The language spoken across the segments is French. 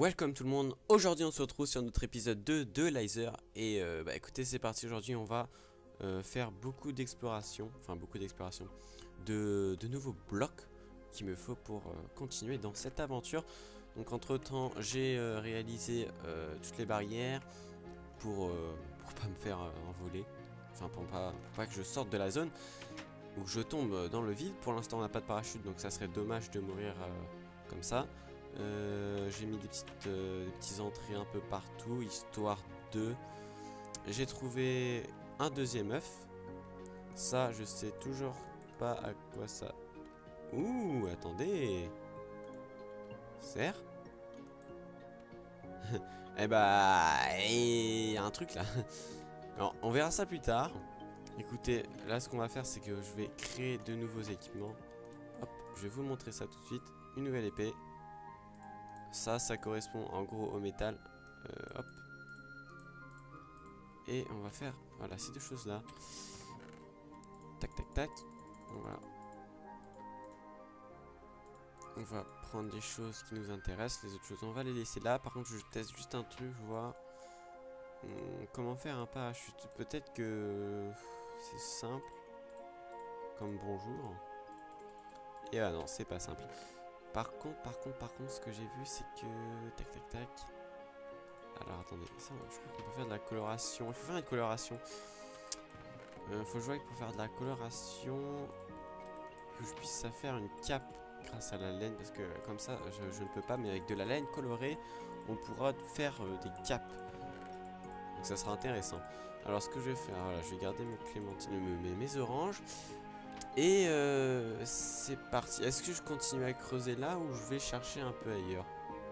Welcome tout le monde, aujourd'hui on se retrouve sur notre épisode 2 de Lizer. Et écoutez, c'est parti. Aujourd'hui on va faire beaucoup d'exploration, de nouveaux blocs qu'il me faut pour continuer dans cette aventure. Donc entre temps j'ai réalisé toutes les barrières pour pas me faire envoler, enfin pour pas que je sorte de la zone ou que je tombe dans le vide. Pour l'instant on n'a pas de parachute, donc ça serait dommage de mourir comme ça. J'ai mis des petites entrées un peu partout, histoire de... J'ai trouvé un deuxième œuf. Ça, je sais toujours pas à quoi ça... Ouh, attendez. Serre. Eh bah... Il y a un truc là. Alors, on verra ça plus tard. Écoutez, là ce qu'on va faire, c'est que je vais créer de nouveaux équipements. Hop, je vais vous montrer ça tout de suite. Une nouvelle épée. Ça correspond en gros au métal. Hop. Et on va faire, voilà, ces deux choses là. Tac tac tac. Voilà. On va prendre les choses qui nous intéressent. Les autres choses on va les laisser là. Par contre je teste juste un truc, voir comment faire un parachute. Peut-être que c'est simple comme bonjour. Et ah non, c'est pas simple. Par contre, ce que j'ai vu, c'est que... Tac, tac, tac. Alors, attendez. Ça, je crois qu'on peut faire de la coloration. Il faut faire une coloration. Faut jouer pour faire de la coloration. Que je puisse faire une cape grâce à la laine. Parce que, comme ça, je ne peux pas. Mais avec de la laine colorée, on pourra faire des capes. Donc, ça sera intéressant. Alors, ce que je vais faire... Voilà, je vais garder mes clémentines, mes oranges. Et c'est parti. Est-ce que je continue à creuser là ou je vais chercher un peu ailleurs?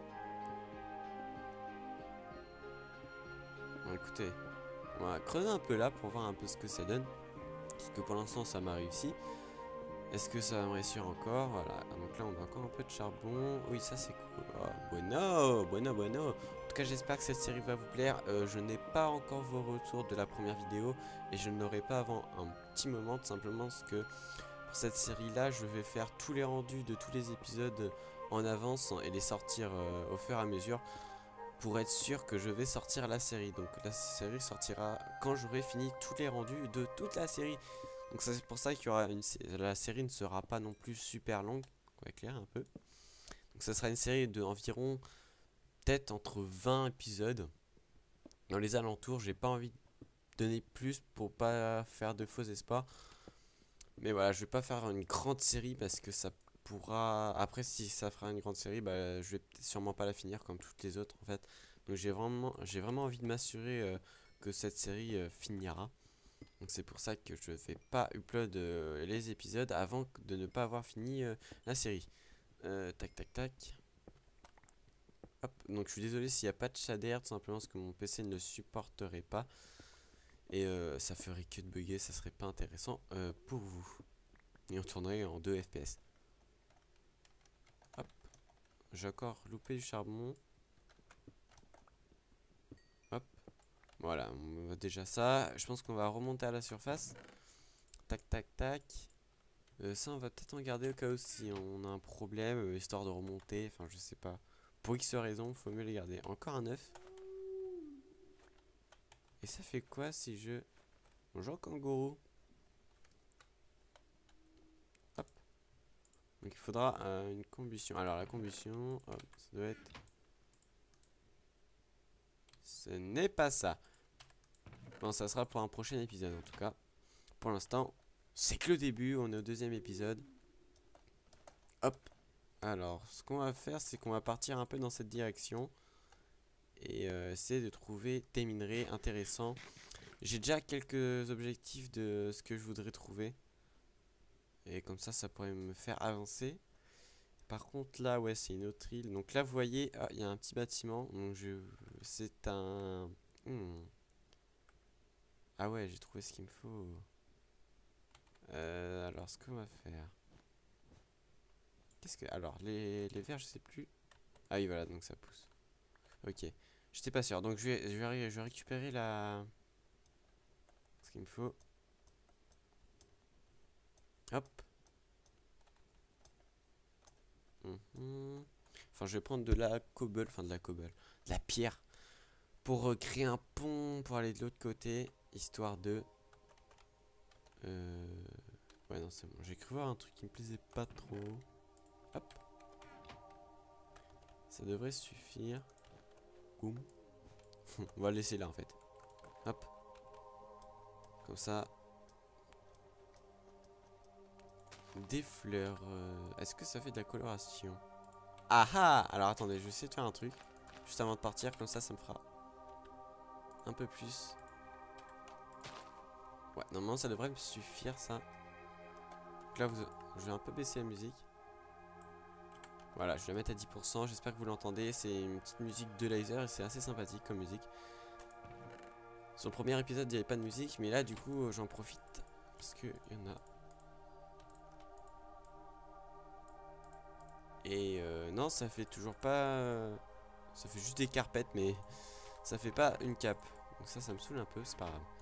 Bon, écoutez, on va creuser un peu là pour voir un peu ce que ça donne. Parce que pour l'instant ça m'a réussi. Est-ce que ça va me réussir encore? Voilà, donc là on a encore un peu de charbon. Oui, ça c'est cool. Oh, bueno, bueno, bueno. En tout cas j'espère que cette série va vous plaire. Je n'ai pas encore vos retours de la première vidéo. Et je ne l'aurai pas avant un petit moment. Tout simplement parce que pour cette série là je vais faire tous les rendus de tous les épisodes en avance et les sortir au fur et à mesure, pour être sûr que je vais sortir la série. Donc la série sortira quand j'aurai fini tous les rendus de toute la série. Donc c'est pour ça qu'il y aura la série ne sera pas non plus super longue. On va éclairer un peu. Donc ça sera une série de environ peut-être entre 20 épisodes dans les alentours. J'ai pas envie de donner plus pour pas faire de faux espoirs. Mais voilà, je vais pas faire une grande série parce que ça pourra... Après, si ça fera une grande série, bah, je vais peut-être sûrement pas la finir comme toutes les autres en fait. Donc j'ai vraiment envie de m'assurer que cette série finira. Donc c'est pour ça que je ne vais pas upload les épisodes avant de ne pas avoir fini la série. Tac tac tac. Hop, donc je suis désolé s'il n'y a pas de shader, tout simplement parce que mon PC ne le supporterait pas. Et ça ferait que de bugger, ça serait pas intéressant pour vous. Et on tournerait en 2 FPS. Hop, j'ai encore loupé du charbon. Hop, voilà, on voit déjà ça. Je pense qu'on va remonter à la surface. Tac tac tac. Ça on va peut-être en garder au cas où si on a un problème, histoire de remonter, enfin je sais pas. Pour X raison, faut mieux les garder. Encore un œuf. Et ça fait quoi si je... Bonjour kangourou. Hop. Donc il faudra une combustion. Alors la combustion, hop, ça doit être... Ce n'est pas ça. Bon, ça sera pour un prochain épisode en tout cas. Pour l'instant, c'est que le début, on est au deuxième épisode. Hop. Alors, ce qu'on va faire, c'est qu'on va partir un peu dans cette direction. Et essayer de trouver des minerais intéressants. J'ai déjà quelques objectifs de ce que je voudrais trouver. Et comme ça pourrait me faire avancer. Par contre là, ouais, c'est une autre île. Donc là, vous voyez, il y a un petit bâtiment. Donc c'est un... Ah ouais, j'ai trouvé ce qu'il me faut. Alors, ce qu'on va faire... Qu'est-ce que... Alors, les vers, je sais plus. Ah oui, voilà, donc ça pousse. Ok. J'étais pas sûr. Donc je vais récupérer ce qu'il me faut. Hop. Enfin, je vais prendre de la cobble, enfin de la pierre, pour créer un pont pour aller de l'autre côté, histoire de... Ouais, non, c'est bon. J'ai cru voir un truc qui me plaisait pas trop. Hop. Ça devrait suffire. Boum. On va le laisser là, en fait. Hop. Comme ça. Des fleurs. Est-ce que ça fait de la coloration? Ah ah! Alors attendez, je vais essayer de faire un truc. Juste avant de partir, comme ça me fera un peu plus. Ouais, normalement ça devrait me suffire ça. Donc là, je vais un peu baisser la musique. Voilà, je vais la mettre à 10%. J'espère que vous l'entendez. C'est une petite musique de laser et c'est assez sympathique comme musique. Sur le premier épisode, il n'y avait pas de musique, mais là, du coup, j'en profite parce qu'il y en a. Et non, ça fait toujours pas. Ça fait juste des carpettes, mais ça fait pas une cape. Donc ça me saoule un peu, c'est pas grave.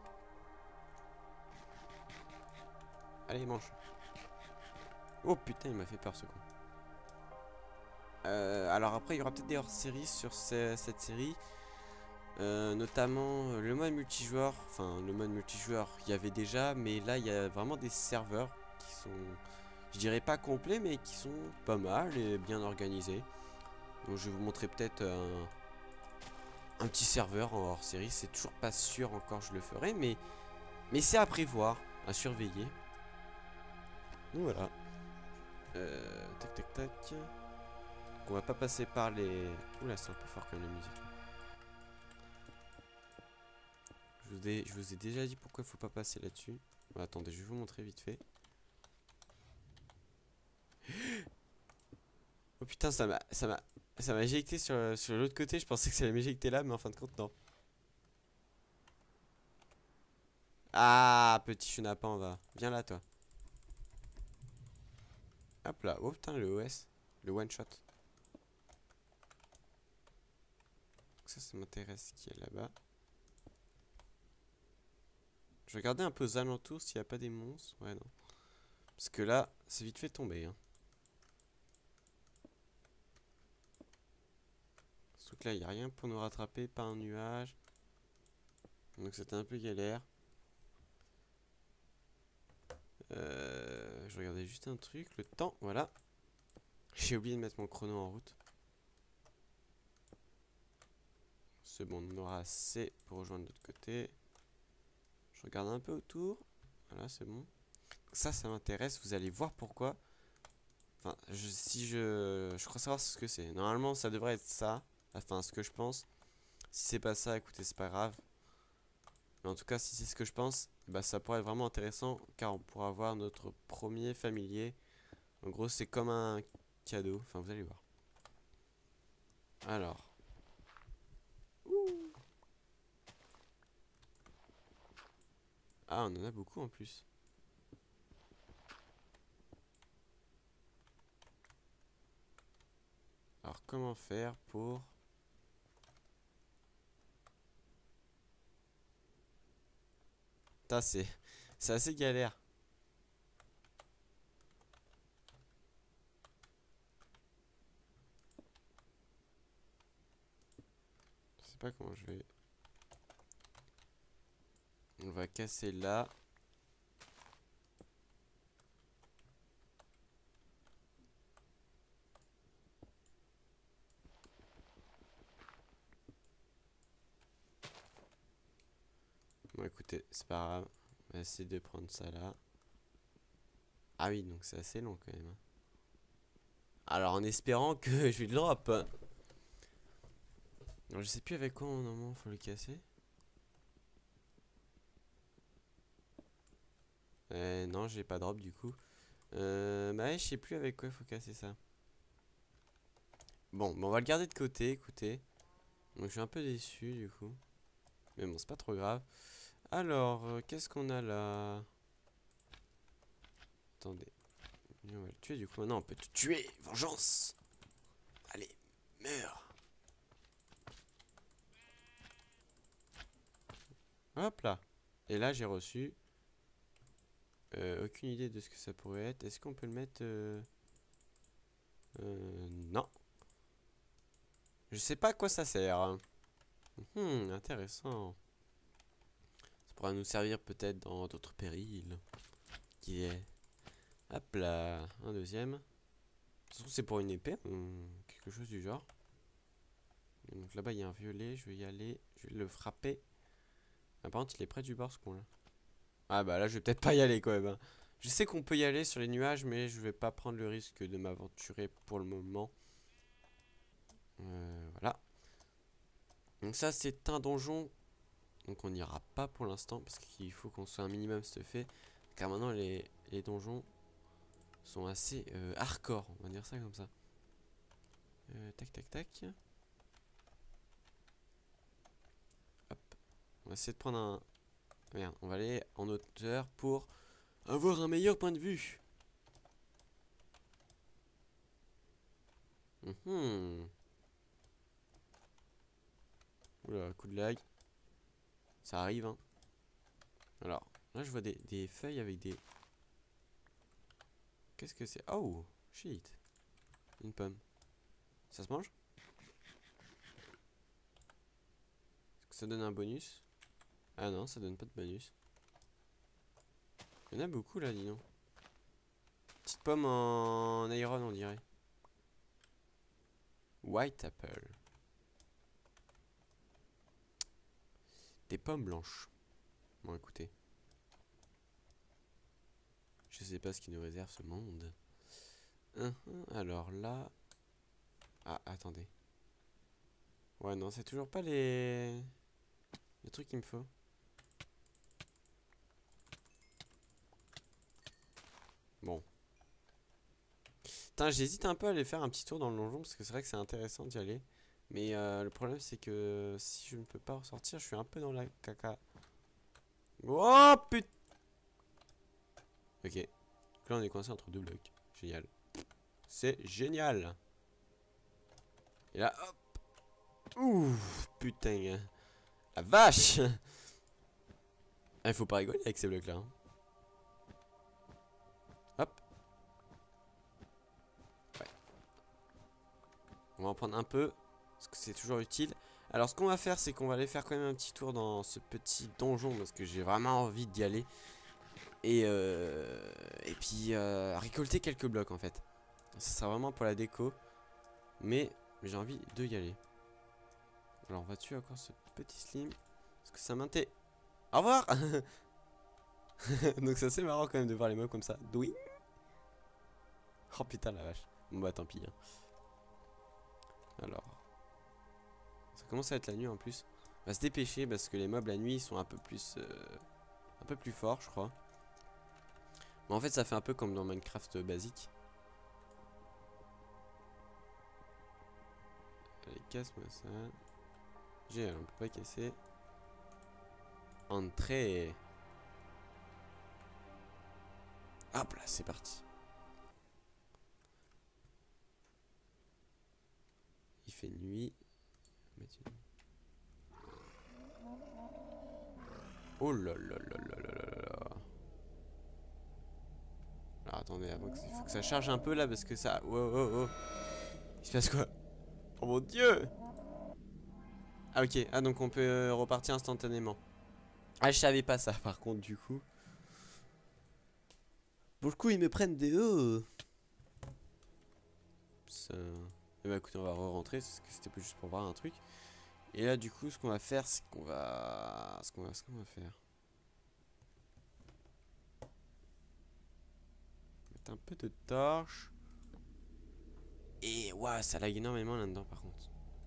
Allez, mange. Oh putain, il m'a fait peur ce con. Alors après, il y aura peut-être des hors-séries sur cette série. Notamment le mode multijoueur. Enfin, le mode multijoueur, il y avait déjà, mais là, il y a vraiment des serveurs qui sont, je dirais pas complets, mais qui sont pas mal et bien organisés. Donc, je vais vous montrer peut-être un petit serveur en hors-série. C'est toujours pas sûr encore, je le ferai, mais c'est à prévoir, à surveiller. Donc voilà. Tac, tac, tac. Donc, on va pas passer par les. Oula, c'est un peu fort comme la musique. Je vous ai déjà dit pourquoi il faut pas passer là-dessus. Bon, attendez, je vais vous montrer vite fait. Oh putain, ça m'a éjecté sur l'autre côté. Je pensais que ça allait m'éjecter là, mais en fin de compte, non. Ah, petit chenapan, va. Viens là, toi. Hop là. Oh putain, le OS. Le one shot. Ça m'intéresse qui est là-bas. Je vais regarder un peu aux alentours s'il n'y a pas des monstres. Ouais, non. Parce que là, c'est vite fait tomber. Hein. Surtout que là, il n'y a rien pour nous rattraper. Pas un nuage. Donc c'était un peu galère. Je regardais juste un truc. Le temps, voilà. J'ai oublié de mettre mon chrono en route. C'est bon, on aura assez pour rejoindre l'autre côté. Je regarde un peu autour. Voilà, c'est bon. Ça m'intéresse. Vous allez voir pourquoi. Enfin, je crois savoir ce que c'est. Normalement, ça devrait être ça. Enfin, ce que je pense. Si c'est pas ça, écoutez, c'est pas grave. Mais en tout cas, si c'est ce que je pense, bah, ça pourrait être vraiment intéressant. Car on pourra avoir notre premier familier. En gros, c'est comme un cadeau. Enfin, vous allez voir. Alors. Ouh. Ah, on en a beaucoup en plus. Alors, comment faire pour... Putain, c'est assez galère. Je sais pas comment je vais... On va casser là. Bon, écoutez, c'est pas grave. On va essayer de prendre ça là. Ah oui, donc c'est assez long quand même. Hein. Alors, en espérant que je vais le drop. Alors, je sais plus avec quoi normalement faut le casser. Non, j'ai pas drop du coup. Bah ouais, je sais plus avec quoi il faut casser ça. Bon, on va le garder de côté, écoutez. Donc je suis un peu déçu du coup. Mais bon, c'est pas trop grave. Alors, qu'est-ce qu'on a là? Attendez. On va le tuer du coup. Maintenant, on peut te tuer. Vengeance. Allez, meurs. Hop là. Et là, j'ai reçu. Aucune idée de ce que ça pourrait être. Est-ce qu'on peut le mettre non. Je sais pas à quoi ça sert. Intéressant. Ça pourra nous servir peut-être dans d'autres périls. Qui est... Hop là, un deuxième. De toute façon, c'est pour une épée ou quelque chose du genre. Et donc là-bas, il y a un violet. Je vais y aller. Je vais le frapper. Ah, par contre, il est près du bord, ce con-là. Ah bah là, je vais peut-être pas y aller quand même. Hein. Je sais qu'on peut y aller sur les nuages, mais je vais pas prendre le risque de m'aventurer pour le moment. Voilà. Donc ça, c'est un donjon. Donc on n'ira pas pour l'instant, parce qu'il faut qu'on soit un minimum stuffé. Car maintenant, les donjons sont assez hardcore, on va dire ça comme ça. Tac, tac, tac. Hop. On va essayer de prendre un... Regarde, on va aller en hauteur pour avoir un meilleur point de vue. Oula, coup de lag. Ça arrive, hein. Alors, là, je vois des feuilles avec des... Qu'est-ce que c'est? Oh, shit. Une pomme. Ça se mange? Est-ce que ça donne un bonus? Ah non, ça donne pas de bonus. Il y en a beaucoup, là, dis donc. Petite pomme en iron, on dirait. White apple. Des pommes blanches. Bon, écoutez. Je sais pas ce qui nous réserve ce monde. Alors là... Ah, attendez. Ouais, non, c'est toujours pas les trucs qu'il me faut. Bon. Putain, j'hésite un peu à aller faire un petit tour dans le donjon, parce que c'est vrai que c'est intéressant d'y aller. Mais le problème, c'est que si je ne peux pas ressortir, je suis un peu dans la caca. Oh, putain. Ok. Là, on est coincé entre deux blocs. Génial. C'est génial. Et là, hop. Ouh, putain. La vache. Il faut pas rigoler avec ces blocs là. Hein. Hop. Ouais. On va en prendre un peu. Parce que c'est toujours utile. Alors ce qu'on va faire, c'est qu'on va aller faire quand même un petit tour dans ce petit donjon. Parce que j'ai vraiment envie d'y aller. Et puis récolter quelques blocs en fait. Ça sera vraiment pour la déco. Mais j'ai envie de y aller. Alors on va tuer encore ce petit slim. Parce que ça m'intéresse. Au revoir. Donc c'est assez marrant quand même de voir les mobs comme ça. Doui. Oh putain la vache. Bon bah tant pis. Hein. Alors. Ça commence à être la nuit en plus. On va se dépêcher parce que les mobs la nuit sont un peu plus forts je crois. Mais en fait ça fait un peu comme dans Minecraft basique. Allez casse-moi ça. J'ai on peut pas casser. Entrée. Hop là c'est parti. Il fait nuit. Oh là là là là là là là. Alors attendez, il faut que ça charge un peu là parce que ça... Oh oh oh. Il se passe quoi? Oh mon dieu. Ah ok, ah donc on peut repartir instantanément. Ah je savais pas ça par contre du coup. Pour le coup ils me prennent des hauts. Ça... Eh bah écoutez on va re-rentrer, parce que c'était plus juste pour voir un truc. Et là du coup ce qu'on va faire c'est qu'on va... Ce qu'on va faire. Mettre un peu de torche. Et waouh ça lag énormément là-dedans par contre.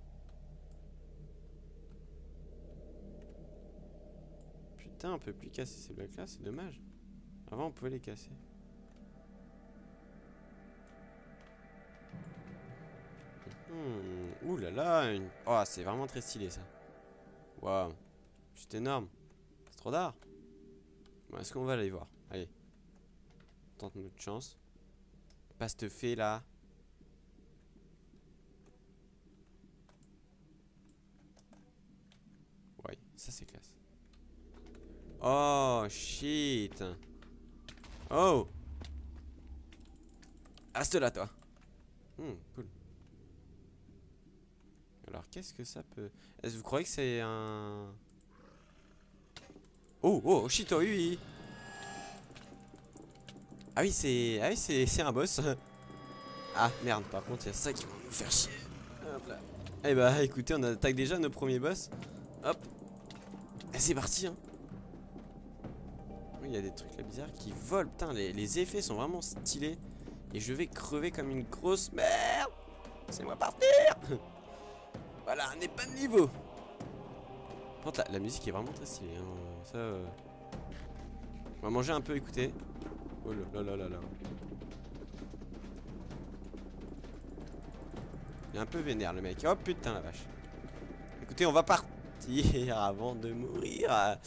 Putain on peut plus casser ces blocs là, c'est dommage. Avant on pouvait les casser. Ouh là là une... Oh c'est vraiment très stylé ça. Waouh. C'est énorme. C'est trop d'art. Bon, est-ce qu'on va aller voir? Allez. Tente notre chance. Pas cette fée là. Ouais, ça c'est classe. Oh shit. Oh. Reste là toi. Cool. Alors qu'est-ce que ça peut... Est-ce que vous croyez que c'est un... Oh, oh, shit, oh, oui, oui. Ah oui, c'est un boss. Ah, merde, par contre, il y a ça qui va nous faire chier. Hop là. Eh bah, écoutez, on attaque déjà nos premiers boss. Hop. Et c'est parti, hein. Oui, il y a des trucs là bizarres qui volent. Putain, les effets sont vraiment stylés. Et je vais crever comme une grosse merde. Laissez-moi partir. Voilà, un n'est pas de niveau. Par contre, la musique est vraiment très stylée, hein. Ça, on va manger un peu, écoutez. Oh là là là là. Il est un peu vénère le mec. Oh putain la vache. Écoutez, on va partir avant de mourir.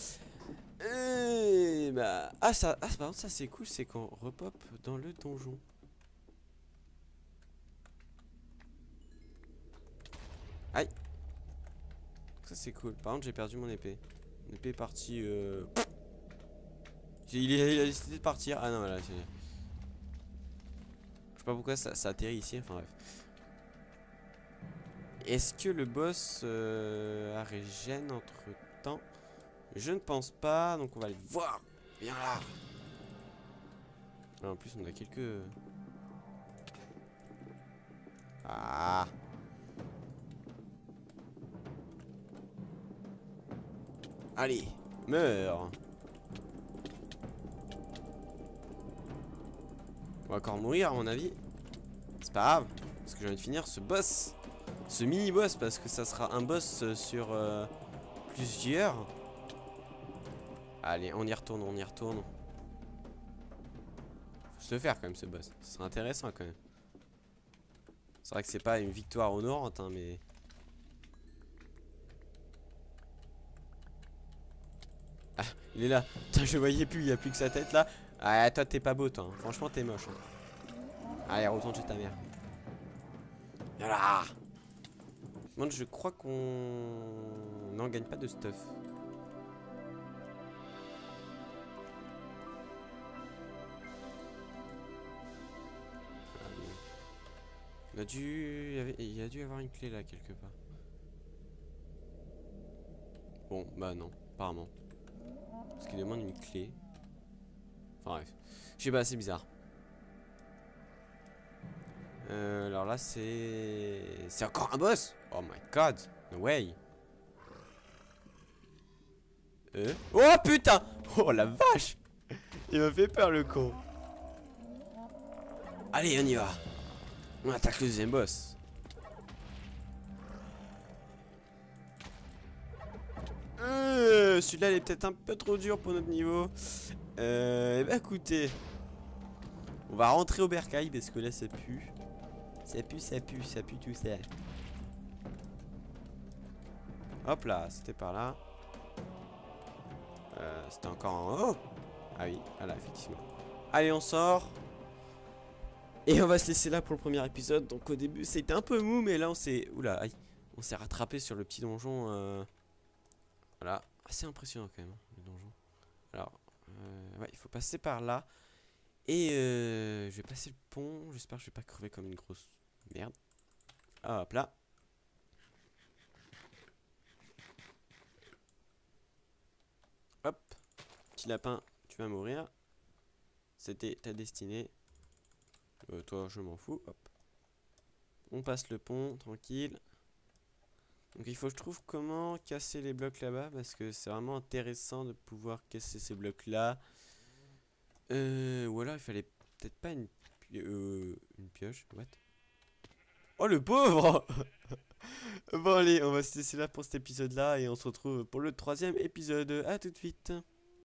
Bah... Ah ça, par contre ça c'est cool, c'est qu'on repop dans le donjon. Aïe. Ça c'est cool. Par contre j'ai perdu mon épée. Mon épée est partie. Il a décidé de partir. Ah non voilà. Je sais pas pourquoi ça atterrit ici. Enfin bref. Est-ce que le boss a régène entre temps? Je ne pense pas. Donc on va aller le voir. Viens là. Ah, en plus on a quelques... Ah. Allez, meurs. On va encore mourir à mon avis. C'est pas grave. Parce que j'ai envie de finir ce boss. Ce mini boss. Parce que ça sera un boss sur plusieurs. Allez, on y retourne, on y retourne. Faut se le faire quand même ce boss. Ce serait intéressant quand même. C'est vrai que c'est pas une victoire honorante hein, mais... Ah, il est là. Putain, je le voyais plus, il n'y a plus que sa tête là. Ah, toi t'es pas beau toi, hein. Franchement t'es moche. Hein. Allez, retourne chez ta mère. Voilà. Bon, je crois qu'on n'en gagne pas de stuff. Il y a dû y avoir une clé là quelque part. Bon, bah non, apparemment. Parce qu'il demande une clé. Enfin bref. Je sais pas, c'est bizarre. Alors là, c'est encore un boss. Oh my god. No way. Oh putain. Oh la vache. Il m'a fait peur le con. Allez, on y va. On attaque le deuxième boss. Celui-là, il est peut-être un peu trop dur pour notre niveau. Bah écoutez, on va rentrer au bercail parce que là, ça pue. Ça pue tout ça. Hop là, c'était par là. C'était encore en haut. Ah oui, voilà, effectivement. Allez, on sort. Et on va se laisser là pour le premier épisode. Donc au début c'était un peu mou, mais là on s'est... Oula, aïe. On s'est rattrapé sur le petit donjon. Voilà, assez impressionnant quand même, hein, le donjon. Alors, ouais, il faut passer par là. Et je vais passer le pont. J'espère que je vais pas crever comme une grosse merde. Hop là. Hop. Petit lapin, tu vas mourir. C'était ta destinée. Toi, je m'en fous. Hop. On passe le pont, tranquille. Donc il faut que je trouve comment casser les blocs là-bas. Parce que c'est vraiment intéressant de pouvoir casser ces blocs-là. Ou alors il fallait peut-être pas une pioche. What? Oh le pauvre. Bon allez, on va se laisser là pour cet épisode-là. Et on se retrouve pour le 3e épisode. A tout de suite.